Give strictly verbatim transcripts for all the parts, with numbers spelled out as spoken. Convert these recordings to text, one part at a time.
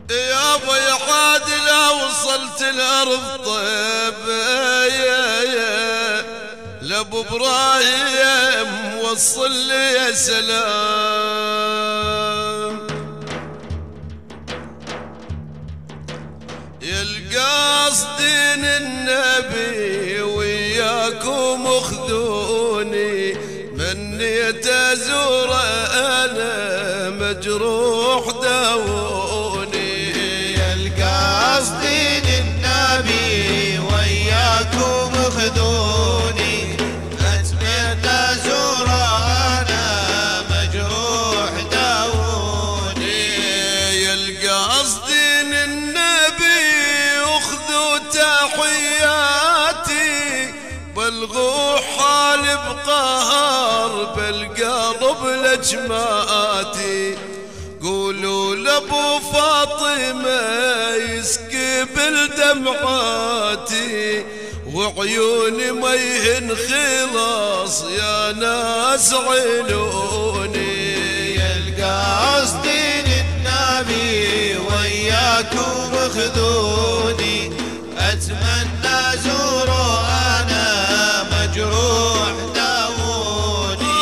يا ابو يا عادل وصلت الارض طيب يا يا لابو ابراهيم وصل لي يا سلام. يا القاصدين النبي وياكم اخذوني مني تزور انا مجروح داوني. يا القاصدين النبي وياكم اخذوني اتمنى زور انا مجروح داوني. يا القاصدين النبي اخذوا تحياتي بلغوا حال بقهر بالقلب لجماتي. قولوا لابو فاطمة يسكب الدمعاتي وعيوني ما يهن خلاص يا ناس عينوني. يا القاصدين النبي وياكم اخذوني اتمنى زوروا انا مجروح داوني.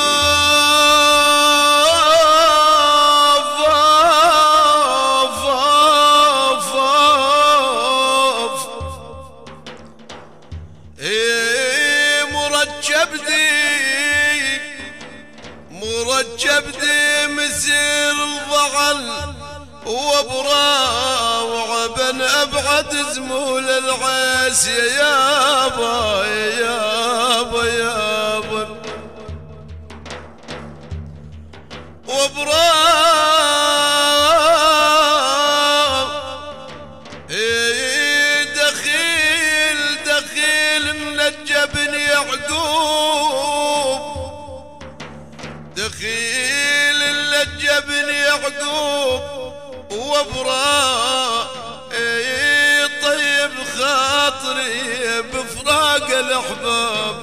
مرجب دي مرجب دي مسير الضعل وبراوع بن ابعد زمول العيس يا يابا يا يابا يابا وبراوع دخيل دخيل منجبن يعقوب دخيل اللجبن يعقوب وابراء طيب خاطري بفراق الاحباب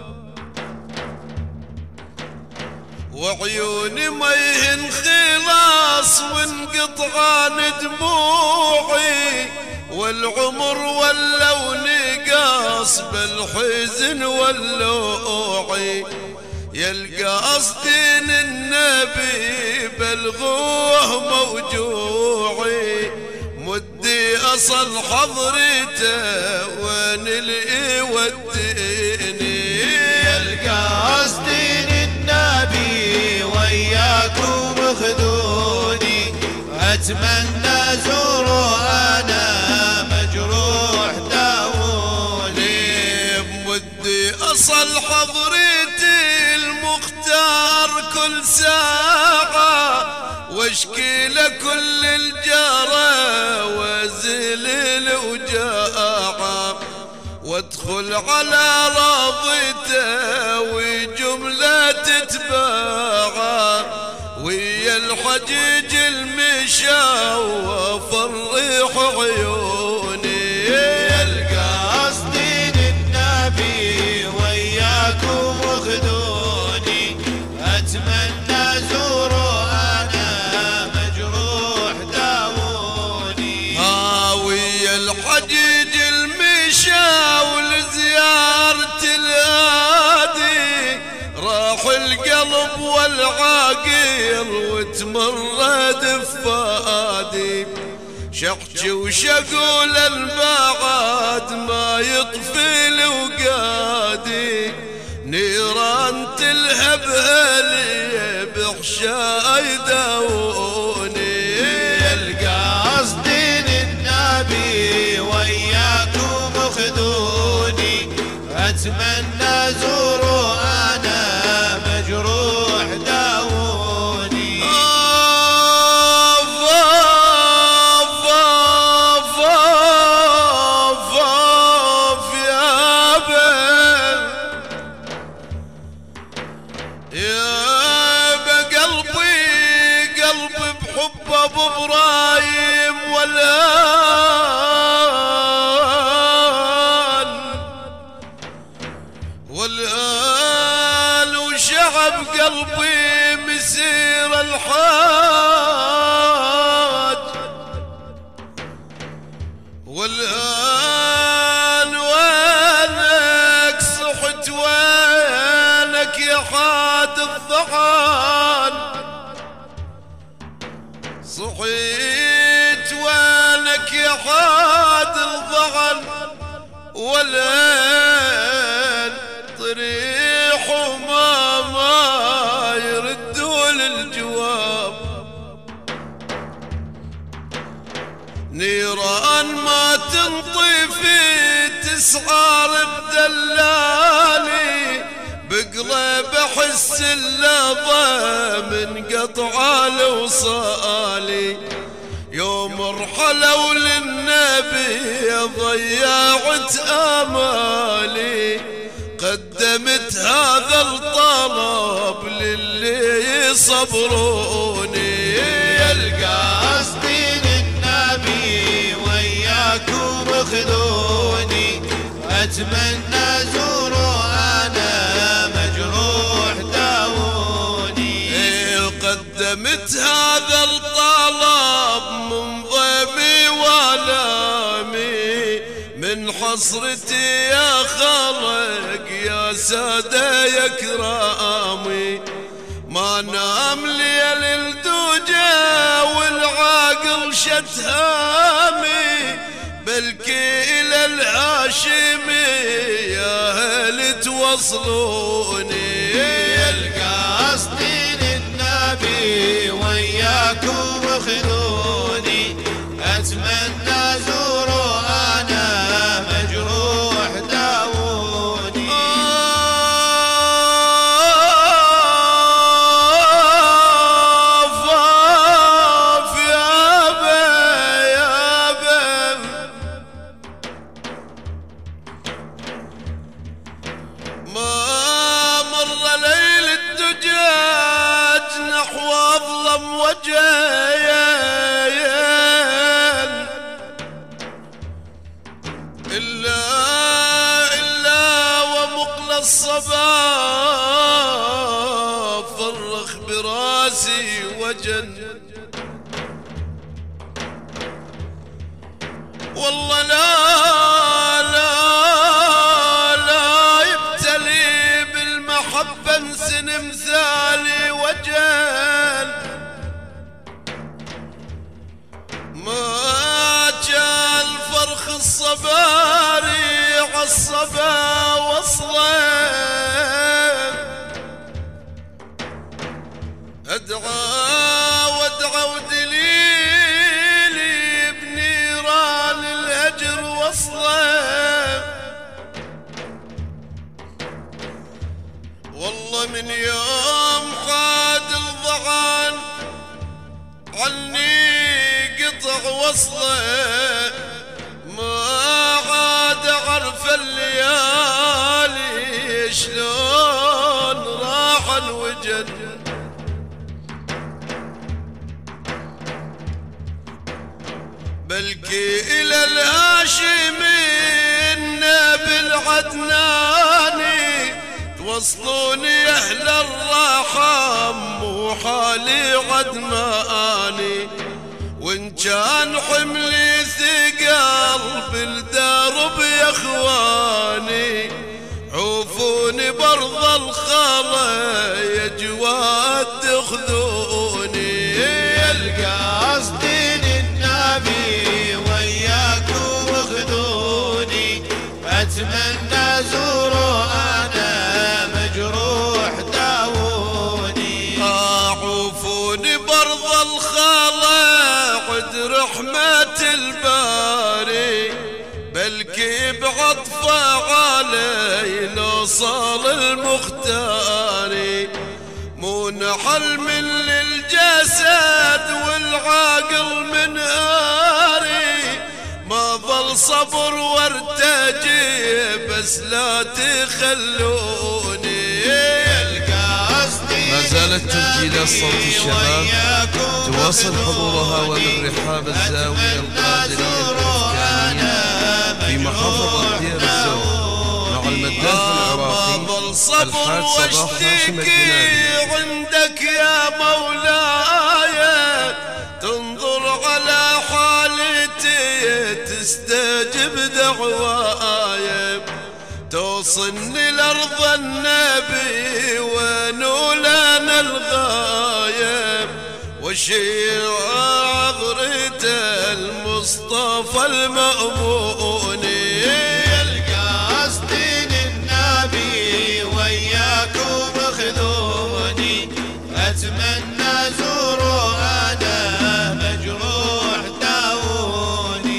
وعيوني ما يهن خلاص وانقطعان دموعي والعمر ولو نقاص بالحزن واللوعي. يا القاصدين النبي بلغوه موجوعي مدي اصل حضرته وين اللي وديني. يا القاصدين النبي وياكم اخذوني اتمنى زوروا انا مجروح داوني. بمدي اصل حضرتي المختار كل ساعة واشكي لكل الجرى وازل الوجاعة وادخل على راضته وجملة تتباعى ويا الحجيج المشا وفرح عيوني. يا القاصدين النبي وياكم اخذوني اتمنى زوروا انا مجروح داوني. ها ويا الحجيج المشا ولزيارة الهادي راح القلب والعاقل وتمرد فؤادي. شحجي وشقول البعاد ما يطفي لوقادي نيران تلهب هلي بحشاي داوني. يا القاصدين النبي وياكم اخذوني اتمنى زوروا انا مجروح داوني. حب ابو ابراهيم والآل والآل وشعب قلبي مسير الحاج صحيت وينك يا حاد الضغن ولين طريح وما ما يردون الجواب. نيران ما تنطفي تسعار بدلالي بقلب احس اللظى من قطع الوصالي. يوم رحلوا للنبي ضيعت امالي قدمت هذا الطلب للي يصبروني. القاصدين النبي وياكم خذوني اتمنى زوروا انا مجروح داوني. قدمت هذا الطلب من ضيمي والامي من حصرتي يا خلق يا سادة يا كرامي. ما نام ليل الدجى والعاقل شتهامي بلكي الى الهاشمي يا هل توصلوني. القاصدين النبي وياكم خذوني اتمنى زوروا انا مجروح داوني. آف يا بي يا بي ما مر ليل الدجاج نحو اظلم وجهين إلا إلا ومقل الصبا فرخ براسي وجن. والله لا لا لا يبتلي بالمحبة انسن مثالي وجن. ما جاء الفرخ الصباري عالصبا وصلين. ادعى وادعى ودليلي بنيران الهجر وصلين. والله من يوم حاد الضغان عني قطع وصله ما عاد عرف الليالي شلون راح الوجد. بلكي الى الهاشمي النبي العدناني توصلوني اهل الراحه مو حالي عدماني. وان كان حملي ثقل بالدرب يا اخواني عوفوني برض الخلا يا جواد تاخذوني. القاصدين النبي وياكم خذوني اتمنى زوروا انا مجروح داوني. عوفوني برض الخلا عد رحمة الباري بلكي بعطفه علي نوصل المختاري. مو نحل من للجسد والعاقل من هاري ما ظل صبر وارتجي بس لا تخلوني. ما زالت تسجيلات صوت الشباب تواصل حضورها ومن رحاب الزاوية القادرية الإفكارية في محافظة دير الزور مع المداح العراقي الحاج صباح هاشم الكناني. عندك يا مولاي تنظر على حالتي تستجب دعواي توصلني لأرض النبي ونولنا الغايب وشيع عذرة المصطفى المأمون. القاصدين النبي وياكم خذوني، أتمنى زوروا أنا مجروح داوني.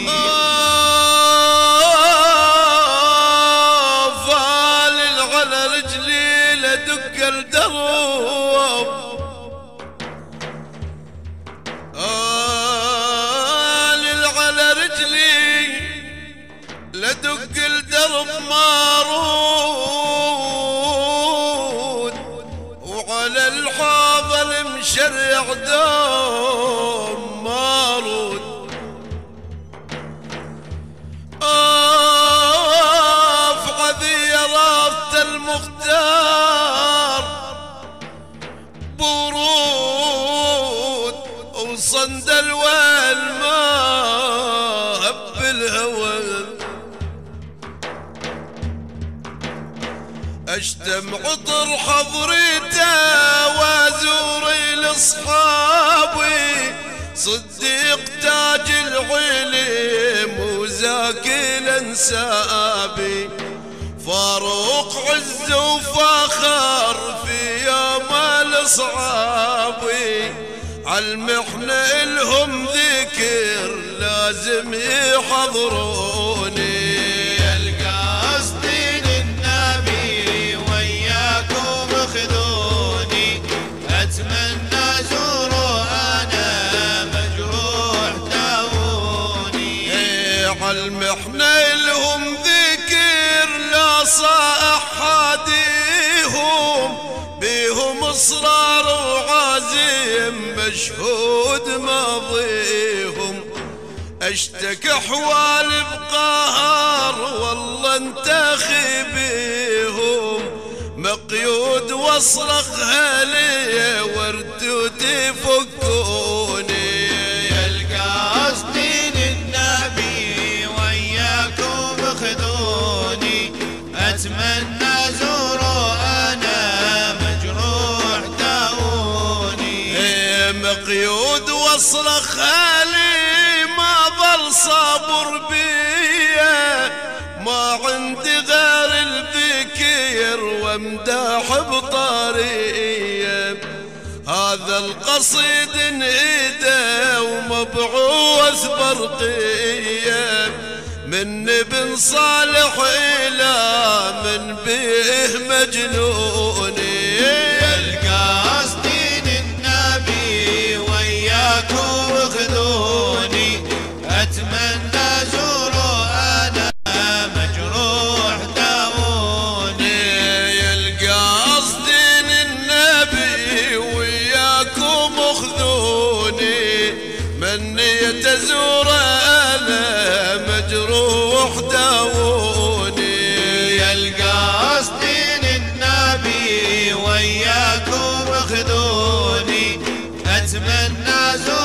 فالل على رجلي لدق الدرب، فالل على رجلي لدق الدرب مارود، وعلى الحوض المشرع دوم مارود. آف عذيرات المختار برود، وصندل والماء بالهوى. اشتم عطر حضرته وازوري لاصحابي، صديق تاج العلم وزاكي الانسابي، فاروق عز وفخر في يوم الاصعابي، عالمحنة الهم ذكر لازم يحضروني. القاصدين النبي وياكم خذوني، أتمنى زوروا أنا مجروح داوني. عالمحنة الهم ذكر لا صاح حاديهم، بيهم اصرار وعزيم مشهود ماضيهم. اشتكى احوال بقهر والله انتخي بيهم، مقيود واصرخ هلي وردودي فكوني. القاصدين النبي وياكم خذوني، أتمنى زوروا أنا مجروح داوني. مقيود واصرخ هلي ما ظل صابر بيا، ما عندي غير الذكر وامداح بطاريه. هذا القصيد انهدى ومبعوث برقيه، من ابن صالح الى من به مجنوني. القاصدين النبي وياكم خذوني، أتمنى زوروا أنا مجروح داوني. القاصدين النبي وياكم خذوني، من يتزور انا مجروح داوني. القاصدين النبي وياكم خذوني، أتمنى زوروا